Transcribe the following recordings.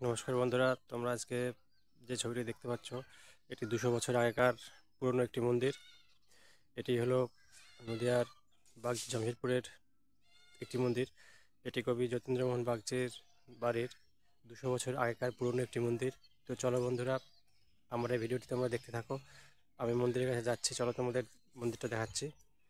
নমস্কার বন্ধুরা, তোমরা আজকে যে ছবিটি দেখতে পাচ্ছ এটি 200 বছর আগেকার পুরনো একটি মন্দির। এটি হলো নদিয়ার বাগজি জামশেদপুরের একটি মন্দির। এটি কবি যতীন্দ্রমোহন বাগচির বাড়ির 200 বছর আগেকার পুরনো একটি মন্দির। তো চলো বন্ধুরা, আমার এই ভিডিওটি তোমরা দেখতে থাকো। আমি মন্দিরের কাছে যাচ্ছি, চলো তোমাদের মন্দিরটা দেখাচ্ছি।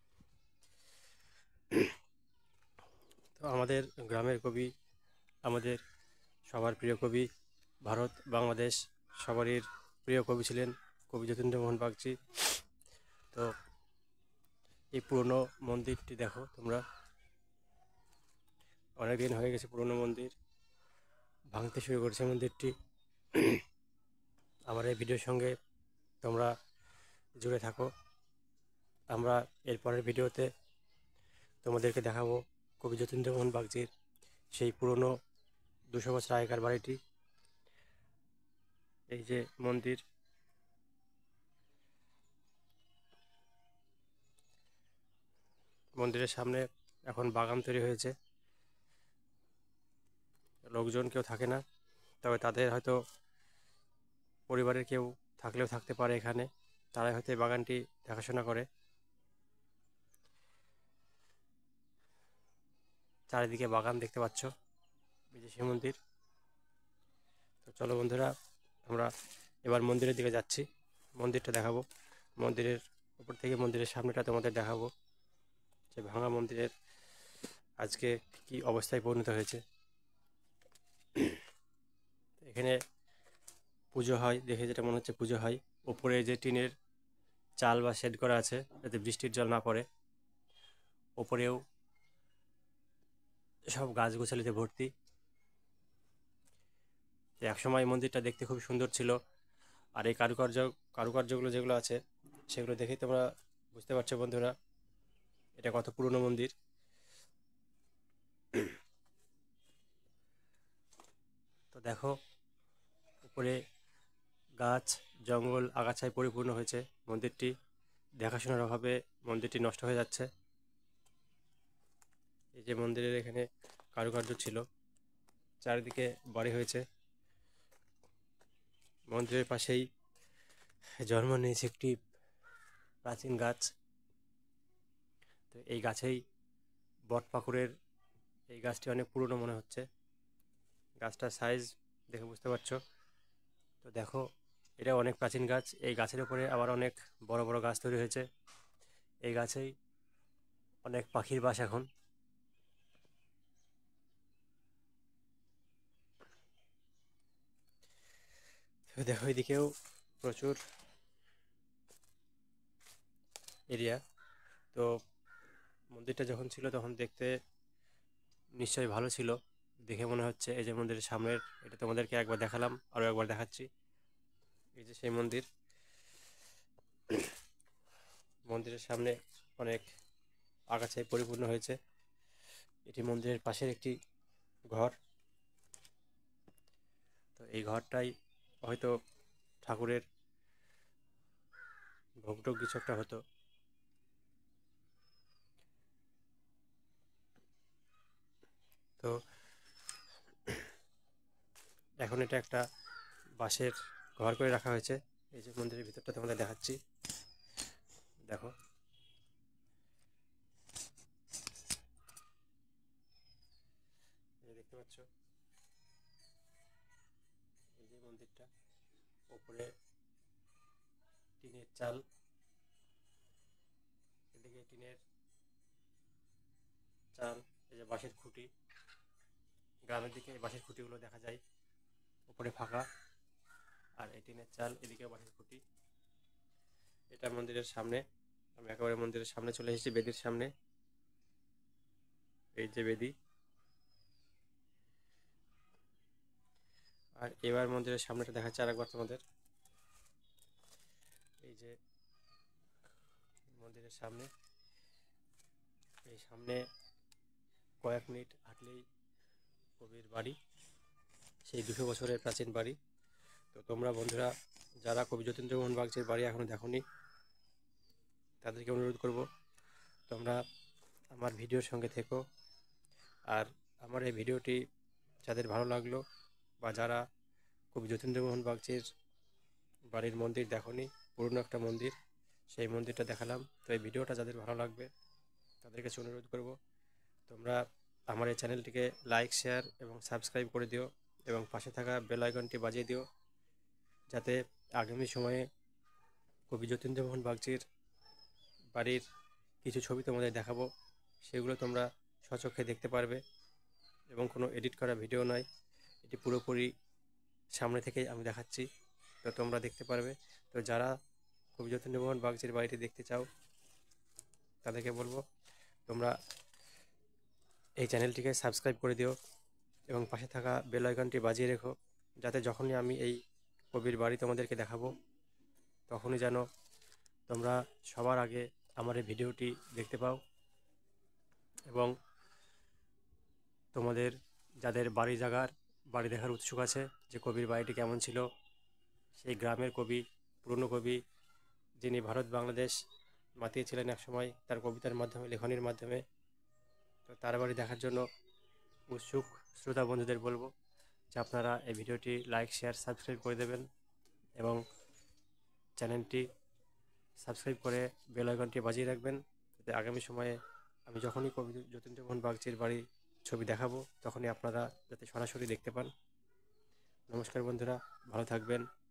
তো আমাদের গ্রামের কবি, আমাদের সবার প্রিয় কবি, ভারত বাংলাদেশ সবারই প্রিয় কবি ছিলেন কবি যতীন্দ্রমোহন বাগচি। তো এই পুরনো মন্দিরটি দেখো তোমরা, অনেক দিন হয়ে গেছে পুরনো মন্দির, ভাঙতে শুরু করেছে মন্দিরটি। আমার এই ভিডিওর সঙ্গে তোমরা জুড়ে থাকো। আমরা এরপরের ভিডিওতে তোমাদেরকে দেখাবো কবি যতীন্দ্রমোহন বাগচির সেই পুরনো 200 বছর আগেকার বাড়িটি। এই যে মন্দির, মন্দিরের সামনে এখন বাগান তৈরি হয়েছে। লোকজন কেউ থাকে না, তবে তাদের হয়তো পরিবারের কেউ থাকলেও থাকতে পারে এখানে, তারাই হয়তো এই বাগানটি দেখাশোনা করে। চারিদিকে বাগান দেখতে পাচ্ছ, বিদেশি মন্দির। তো চলো বন্ধুরা, আমরা এবার মন্দিরের দিকে যাচ্ছি, মন্দিরটা দেখাবো। মন্দিরের উপর থেকে মন্দিরের সামনেটা তোমাদের দেখাবো, যে ভাঙা মন্দিরের আজকে কি অবস্থায় পরিণত হয়েছে। এখানে পুজো হয়, দেখে যেটা মনে হচ্ছে পুজো হয়। ওপরে যে টিনের চাল বা শেড করা আছে যাতে বৃষ্টির জল না পড়ে, ওপরেও সব গাছগাছালিতে ভর্তি। একসময় মন্দিরটা দেখতে খুব সুন্দর ছিল, আর এই কারুকার্যগুলো যেগুলো আছে সেগুলো দেখেই তোমরা বুঝতে পারছো বন্ধুরা এটা কত পুরনো মন্দির। তো দেখো, উপরে গাছ জঙ্গল আগাছায় পরিপূর্ণ হয়েছে মন্দিরটি। দেখাশোনার অভাবে মন্দিরটি নষ্ট হয়ে যাচ্ছে। এই যে মন্দিরের এখানে কারুকার্য ছিল, চারিদিকে বাড়ি হয়েছে। মন্দিরের পাশেই জন্ম নিয়েছে একটি প্রাচীন গাছ। তো এই গাছেই বট পাকুড়ের, এই গাছটি অনেক পুরনো মনে হচ্ছে, গাছটার সাইজ দেখে বুঝতে পারছো। তো দেখো, এটা অনেক প্রাচীন গাছ। এই গাছের উপরে আবার অনেক বড় বড় গাছ তৈরি হয়েছে। এই গাছেই অনেক পাখির বাস এখন। তো দেখো, এদিকেও প্রচুর এরিয়া। তো মন্দিরটা যখন ছিল তখন দেখতে নিশ্চয়ই ভালো ছিল। দেখে মনে হচ্ছে এই যে মন্দিরের সামনের, এটা তোমাদেরকে একবার দেখালাম, আরও একবার দেখাচ্ছি। এই যে সেই মন্দির, মন্দিরের সামনে অনেক আগাছায় পরিপূর্ণ হয়েছে। এটি মন্দিরের পাশের একটি ঘর। তো এই ঘরটাই হয়তো ঠাকুরের ভোগটোগ কিছু একটা হতো। তো এখন এটা একটা বাঁশের ঘর করে রাখা হয়েছে। এই যে মন্দিরের ভিতরটা তোমাদের দেখাচ্ছি, দেখো। এই যে দেখতে পাচ্ছ, এই যে মন্দিরটা, ওপরে টিনের চাল, এদিকে টিনের চাল, এই যে বাঁশের খুঁটি, গ্রামের দিকে এই বাঁশের খুঁটিগুলো দেখা যায়, উপরে ফাঁকা। আর এই টিনের চাল, এদিকে বাঁশের খুঁটি। এটা মন্দিরের সামনে। আমি একেবারে মন্দিরের সামনে চলে এসেছি, বেদির সামনে। এই যে বেদি। আর এবার মন্দিরের সামনেটা দেখাচ্ছে আরেকবার তোমাদের। এই যে মন্দিরের সামনে, এই সামনে কয়েক মিনিট হাঁটলেই কবির বাড়ি, সেই 200 বছরের প্রাচীন বাড়ি। তো তোমরা বন্ধুরা যারা কবি যতীন্দ্রমোহন বাগচির বাড়ি এখনও দেখোনি, তাদেরকে অনুরোধ করব তোমরা আমার ভিডিওর সঙ্গে থেকো। আর আমার এই ভিডিওটি যাদের ভালো লাগলো, বা যারা কবি যতীন্দ্রমোহন বাগচির বাড়ির মন্দির দেখোনি, পুরনো একটা মন্দির, সেই মন্দিরটা দেখালাম। তো এই ভিডিওটা যাদের ভালো লাগবে তাদের কাছে অনুরোধ করব, তোমরা আমার এই চ্যানেলটিকে লাইক, শেয়ার এবং সাবস্ক্রাইব করে দিও এবং পাশে থাকা বেল আইকনটি বাজিয়ে দিও, যাতে আগামী সময়ে কবি যতীন্দ্রমোহন বাগচির বাড়ির কিছু ছবি তোমাদের দেখাবো, সেগুলো তোমরা স্বচক্ষে দেখতে পারবে এবং কোনো এডিট করা ভিডিও নয়, এটি পুরোপুরি সামনে থেকেই আমি দেখাচ্ছি, তো তোমরা দেখতে পারবে। তো যারা কবি যতীন্দ্রমোহন বাগচির বাড়িটি দেখতে চাও তাদেরকে বলবো তোমরা এই চ্যানেলটিকে সাবস্ক্রাইব করে দিও এবং পাশে থাকা বেল আইকনটি বাজিয়ে রেখো, যাতে যখনই আমি এই কবির বাড়ি তোমাদেরকে দেখাবো তখনই যেন তোমরা সবার আগে আমার এই ভিডিওটি দেখতে পাও। এবং তোমাদের যাদের বাড়ি দেখার উৎসুক আছে যে কবির বাড়িটি কেমন ছিল, সেই গ্রামের কবি, পুরনো কবি, যিনি ভারত বাংলাদেশ মাতিয়েছিলেন একসময় তার কবিতার মাধ্যমে, লেখনীর মাধ্যমে, তো তার বাড়ি দেখার জন্য উৎসুক শ্রোতা বন্ধুদের বলবো যে আপনারা এই ভিডিওটি লাইক, শেয়ার, সাবস্ক্রাইব করে দেবেন এবং চ্যানেলটি সাবস্ক্রাইব করে বেল আইকনটি বাজিয়ে রাখবেন, যাতে আগামী সময়ে আমি যখনই কবি যতীন্দ্রমোহন বাগচির বাড়ি ছবি দেখাবো তখনই আপনারা যাতে সরাসরি দেখতে পান। নমস্কার বন্ধুরা, ভালো থাকবেন।